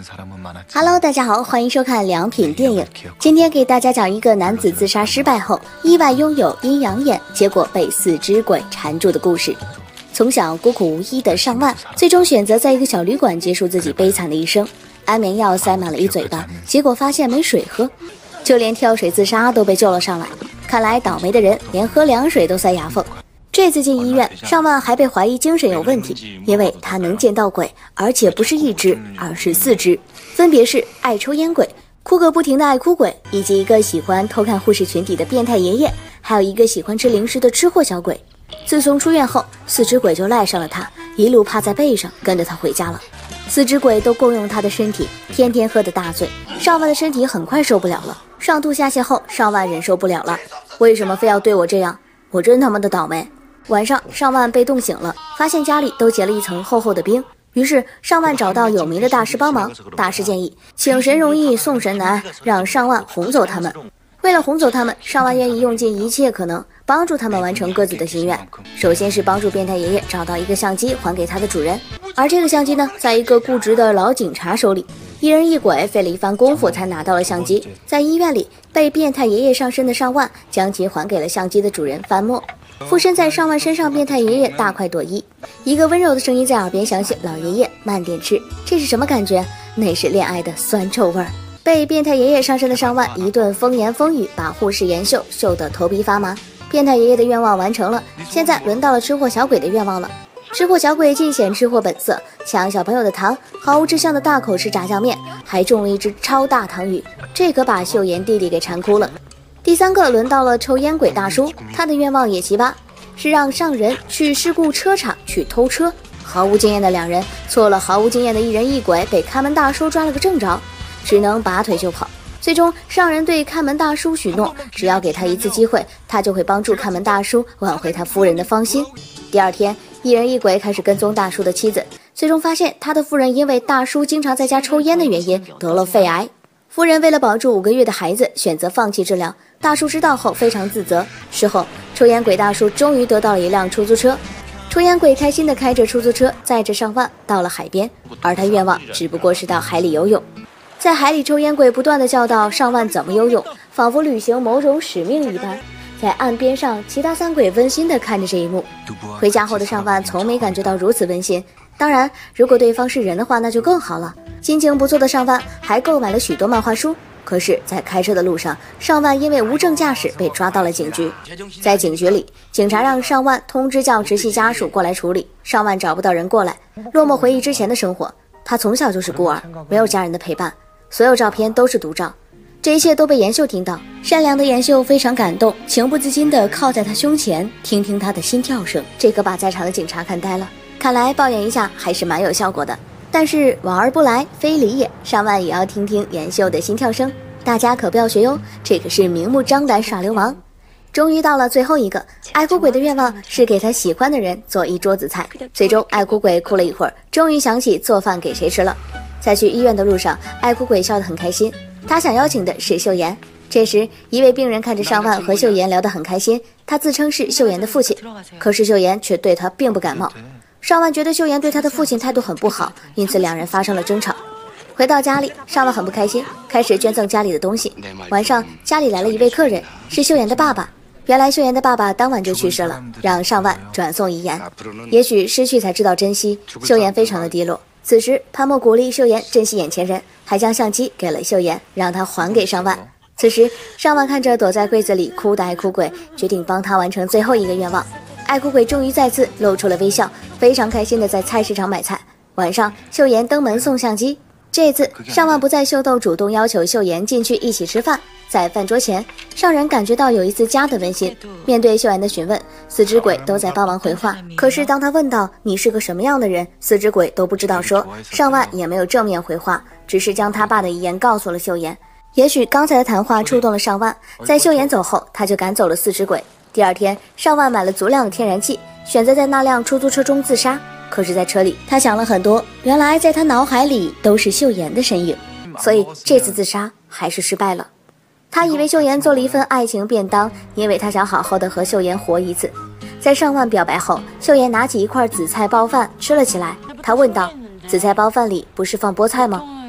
Hello， 大家好，欢迎收看良品电影。今天给大家讲一个男子自杀失败后，意外拥有阴阳眼，结果被4只鬼缠住的故事。从小孤苦无依的上万，最终选择在一个小旅馆结束自己悲惨的一生。安眠药塞满了一嘴巴，结果发现没水喝，就连跳水自杀都被救了上来。看来倒霉的人连喝凉水都塞牙缝。这次进医院，上万还被怀疑精神有问题，因为他能见到鬼，而且不是1只，而是4只，分别是爱抽烟鬼、哭个不停的爱哭鬼，以及一个喜欢偷看护士群体的变态爷爷，还有一个喜欢吃零食的吃货小鬼。自从出院后，4只鬼就赖上了他，一路趴在背上跟着他回家了。4只鬼都共用他的身体，天天喝得大醉。上万的身体很快受不了了，上吐下泻后，上万忍受不了了，为什么非要对我这样？我真他妈的倒霉。晚上，上万被冻醒了，发现家里都结了一层厚厚的冰。于是上万找到有名的大师帮忙，大师建议请神容易送神难，让上万哄走他们。为了哄走他们，上万愿意用尽一切可能帮助他们完成各自的心愿。首先是帮助变态爷爷找到一个相机还给他的主人，而这个相机呢，在一个固执的老警察手里，一人一鬼费了一番功夫才拿到了相机。在医院里被变态爷爷上身的上万将其还给了相机的主人范默。附身在上万身上，变态爷爷大快朵颐，一个温柔的声音在耳边响起：“老爷爷慢点吃。”这是什么感觉？那是恋爱的酸臭味儿。被变态爷爷上身的上万一顿风言风语，把护士妍秀秀得头皮发麻。变态爷爷的愿望完成了，现在轮到了吃货小鬼的愿望了。吃货小鬼尽显吃货本色，抢小朋友的糖，毫无志向的大口吃炸酱面，还中了一只超大糖鱼，这可把秀妍弟弟给馋哭了。第3个轮到了抽烟鬼大叔，他的愿望也奇葩，是让上人去事故车场去偷车。毫无经验的2人错了毫无经验的一人一鬼，被看门大叔抓了个正着，只能拔腿就跑。最终上人对看门大叔许诺，只要给他一次机会，他就会帮助看门大叔挽回他夫人的芳心。第2天，一人一鬼开始跟踪大叔的妻子，最终发现他的夫人因为大叔经常在家抽烟的原因得了肺癌。夫人为了保住5个月的孩子，选择放弃治疗。大叔知道后非常自责。事后，抽烟鬼大叔终于得到了一辆出租车。抽烟鬼开心地开着出租车，载着上万到了海边，而他愿望只不过是到海里游泳。在海里，抽烟鬼不断地教导上万怎么游泳，仿佛履行某种使命一般。在岸边上，其他3鬼温馨地看着这一幕。回家后的上万从没感觉到如此温馨。当然，如果对方是人的话，那就更好了。心情不错的上万还购买了许多漫画书。可是，在开车的路上，上万因为无证驾驶被抓到了警局。在警局里，警察让上万通知叫直系家属过来处理。上万找不到人过来，落寞回忆之前的生活。他从小就是孤儿，没有家人的陪伴，所有照片都是独照。这一切都被妍秀听到，善良的妍秀非常感动，情不自禁地靠在他胸前，听听他的心跳声。这可把在场的警察看呆了。看来抱怨一下还是蛮有效果的。但是往而不来，非礼也。上万也要听听妍秀的心跳声，大家可不要学哟，这可是明目张胆耍流氓。终于到了最后一个，爱哭鬼的愿望是给他喜欢的人做一桌子菜。最终，爱哭鬼哭了一会儿，终于想起做饭给谁吃了。在去医院的路上，爱哭鬼笑得很开心，他想邀请的是秀妍。这时，一位病人看着上万和秀妍聊得很开心，他自称是秀妍的父亲，可是秀妍却对他并不感冒。上万觉得秀妍对他的父亲态度很不好，因此2人发生了争吵。回到家里，上万很不开心，开始捐赠家里的东西。晚上，家里来了一位客人，是秀妍的爸爸。原来秀妍的爸爸当晚就去世了，让上万转送遗言。也许失去才知道珍惜，秀妍非常的低落。此时，潘默鼓励秀妍珍惜眼前人，还将相机给了秀妍，让她还给上万。此时，上万看着躲在柜子里哭的爱哭鬼，决定帮他完成最后一个愿望。爱哭鬼终于再次露出了微笑，非常开心的在菜市场买菜。晚上，秀妍登门送相机。这次上万不再秀逗，主动要求秀妍进去一起吃饭。在饭桌前，上人感觉到有一丝家的温馨。面对秀妍的询问，4只鬼都在帮忙回话。可是当他问到你是个什么样的人，4只鬼都不知道说。上万也没有正面回话，只是将他爸的遗言告诉了秀妍。也许刚才的谈话触动了上万，在秀妍走后，他就赶走了4只鬼。第2天，上万买了足量的天然气，选择在那辆出租车中自杀。可是在车里，他想了很多，原来在他脑海里都是秀妍的身影，所以这次自杀还是失败了。他以为秀妍做了一份爱情便当，因为他想好好的和秀妍活一次。在上万表白后，秀妍拿起一块紫菜包饭吃了起来。他问道：紫菜包饭里不是放菠菜吗？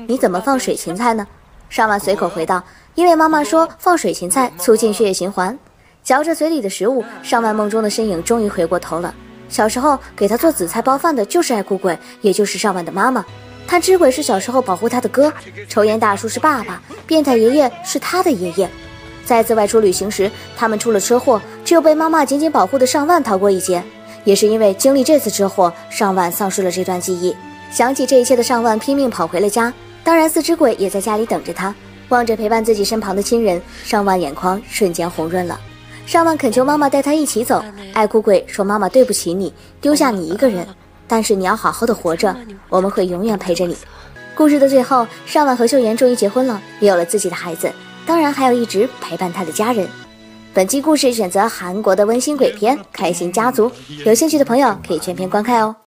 你怎么放水芹菜呢？上万随口回道，因为妈妈说放水芹菜促进血液循环。嚼着嘴里的食物，上万梦中的身影终于回过头了。小时候给他做紫菜包饭的就是爱哭鬼，也就是上万的妈妈。他知鬼是小时候保护他的哥，抽烟大叔是爸爸，变态爷爷是他的爷爷。再次外出旅行时，他们出了车祸，只有被妈妈紧紧保护的上万逃过一劫。也是因为经历这次车祸，上万丧失了这段记忆。想起这一切的上万拼命跑回了家，当然四只鬼也在家里等着他。望着陪伴自己身旁的亲人，上万眼眶瞬间红润了。上万恳求妈妈带他一起走，爱哭鬼说妈妈对不起你，丢下你一个人，但是你要好好的活着，我们会永远陪着你。故事的最后，上万和秀妍终于结婚了，也有了自己的孩子，当然还有一直陪伴他的家人。本期故事选择韩国的温馨鬼片《开心家族》，有兴趣的朋友可以全篇观看哦。